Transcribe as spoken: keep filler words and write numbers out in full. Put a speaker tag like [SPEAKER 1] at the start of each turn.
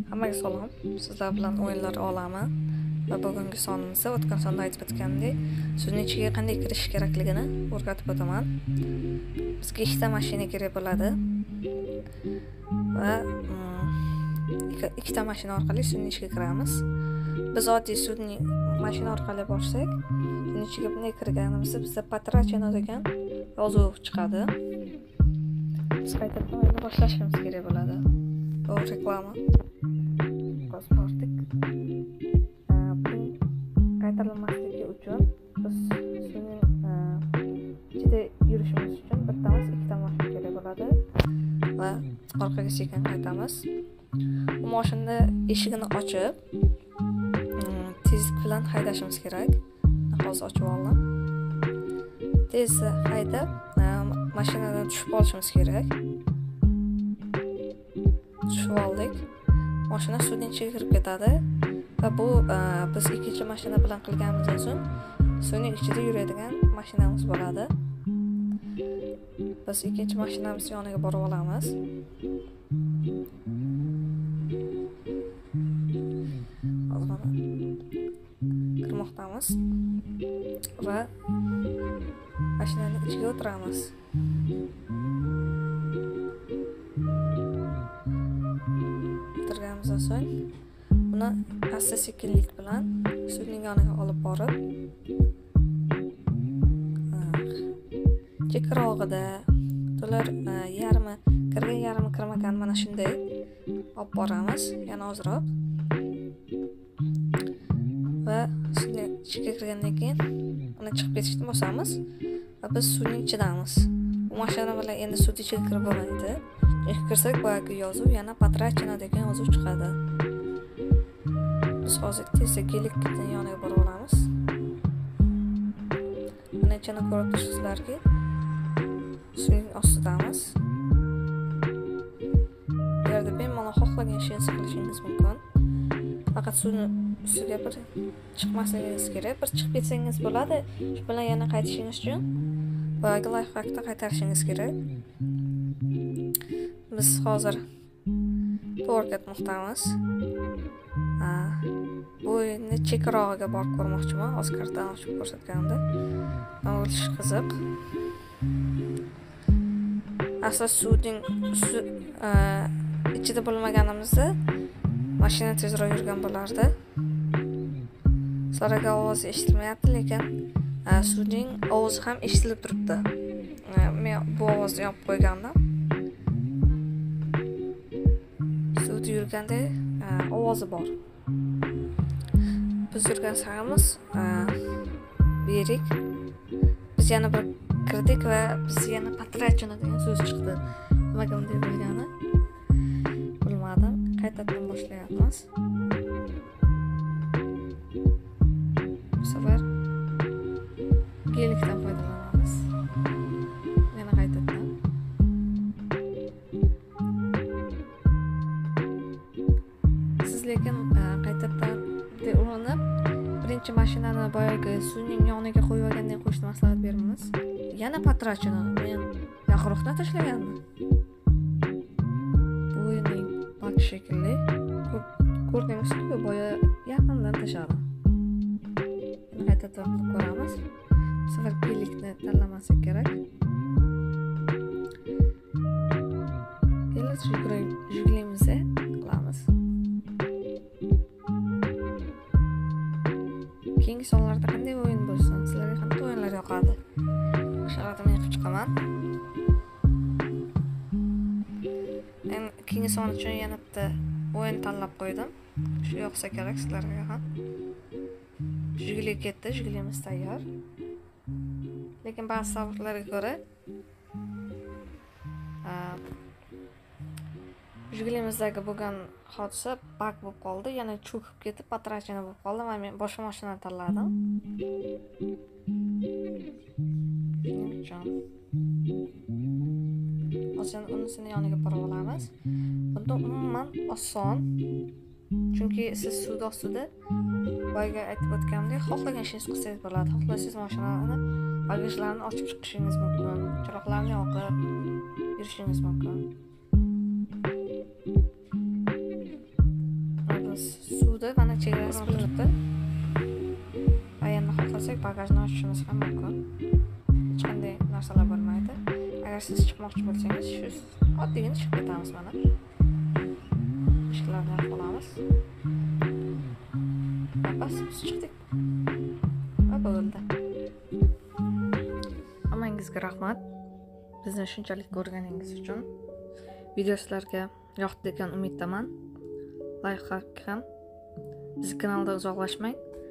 [SPEAKER 1] Hammaga salom. Sizlar bilan o'yinlar olami va bugungi sonimizda o'tgan sonda aytib o'tgandek, suvning ichiga qanday kirish kerakligini o'rgatib o'taman. Bizga ikkita mashina kerak bo'ladi va ikkita mashina orqali suvning ichiga kiramiz. Biz oddiy suvning mashina orqali borsak, suvning ichiga bunday kirganimizda bizda Patrachino degan yozuv chiqadi. Biz qaytadan o'yinni boshlashimiz kerak bo'ladi. Bu reklama. Sportik. Qaytarilmasligi uchun biz suvning ichida yurishimiz uchun bittamiz ikkita mashina kerak bo'ladi va orqaga sekin qaytamiz. Bu mashina eshigini ochib tezlik bilan haydashimiz kerak. Hozir ochib oldim. Tezda haydab mashinadan tushib olishimiz kerak. Tushib oldik. Mashina suvning ichiga kirib ketadi va bu biz ikkinchi mashina bilan qilganimizdan so'ng suvning ichida yuradigan mashinamiz bo'ladi. Biz ikkinchi mashinamiz yoniga borib olamiz. Hozir kirmoqdamiz va mashinaning ichiga o'tiramiz. O'tirganimizdan so'ng buni asta sekinlik bilan suvning yoniga olib borib chekrog'ida ular yarmi kirgan yarmi kirmagan mana shunday olib boramiz, yana ozroq. Va suvning ichiga kirgandan keyin uni chiqib ketishni bosamiz va biz suvning ichidamiz. Bu mashina bilan endi suvning ichiga kirib bo'lmaydi. Chunki kirsak boyagi yozuv yana Patrachino degan yozuv chiqadi. Biz hozir tezda kelikni yoniga borib olamiz. Mana ichini ko'rib turibsizlarki, suvning ostidamiz. Bu yerda bemalol xohlagan ishingizni qilishingiz mumkin. Faqat suvni ustiga bir chiqmasligingiz kerak. Bir chiqib ketsangiz bo'ladi. Shu bilan yana qaytishingiz uchun boyagi lifehackni qaytarishingiz kerak. Biz hozir to'g'ri ketmoqdamiz. Bu endi chekrog'iga borib ko'rmoqchiman. Oskardan ochib ko'rsatganda. Mana bo'lish qiziq. Asli suvning ichida bo'lmaganimizda mashina tezroq yurgan bo'lardi. Sizlarga ovoz eshitilmayapti, lekin suvning ovozi ham eshitilib turibdi. Men bu ovozni yopib qo'ygandim. Suvda yurganda ovozi bor. Biz yurgan saramiz berik. Biz yana bir kirdik va biz yana Patrachino degan so'z chiqdi. Nimaga bunday bo'lgani bilmadim. Qaytadan boshlayapmiz. Bu safar gelikdan foydalanamiz. Yana qaytadan. Siz lekin qaytadan urinib birinchi mashinani boyagi suvning yoniga qo'yib olgandan qo'shni maslahat beramiz. Yana Patrachino men yaqinroqdan tashlaganman. Bu o'yinning bak shekilli. Ko'rdingizmi, boya yaqindan tashladim. Yana qaytadan ko'ramiz. Bu safar kelikni tanlamaslik kerak. Kelik jiglimizda qilamiz. Keyingi sonlarda qanday o'yin bo'lsin, sizlarga qanday o'yinlar yoqadi? O'shalarni men qilib chiqaman. Men keyingi son uchun yana bitta o'yin tanlab qo'ydim. Shu yoqsa kerak sizlarga ham. Jigli ketdi, jiglimiz tayyor. Lekin ba'zi sabablarga ko'ra jiglimizdagi bo'lgan hodisa bug bo'lib qoldi, yana cho'kib ketib Patrachino bo'lib qoldi. Men boshqa mashinani tanladim. Hozir unisini yoniga borib olamiz. Bunda umuman oson. Chunki siz suvda ostida boyga aytib o'tganimdek xohlagan ishingizni qilsangiz bo'ladi. Xohlasangiz mashinani bagajlarini ochib chiqishingiz mumkin, chiroqlarni yoqib yurishingiz mumkin. bo'ldi, mana chegarasi bilinibdi. Va endi xohlasak bagajni ochishimiz ham mumkin. Hech qanday narsalar bo'lmaydi. Agar siz chiqmoqchi bo'lsangiz, shu oddiygina chiqib ketamiz mana. Eshiklarni yopib olamiz. Bas, biz chiqdik. Va bo'ldi. Hammangizga rahmat. Bizni shunchalik ko'rganingiz uchun. Video sizlarga yoqdi degan umiddaman. Like ham. Biz kanaldan uzoqlashmang.